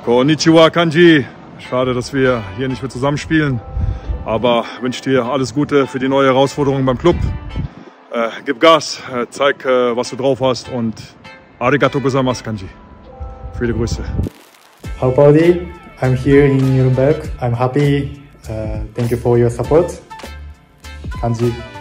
Konnichiwa, Kanji. Schade, dass wir hier nicht mehr zusammenspielen. Aber wünsche dir alles Gute für die neue Herausforderung beim Club. Gib Gas, zeig, was du drauf hast. Und arigato gozaimasu, Kanji. Viele Grüße. Hello, Pauli. I'm here in Nuremberg. I'm happy. Thank you for your support. Kanji.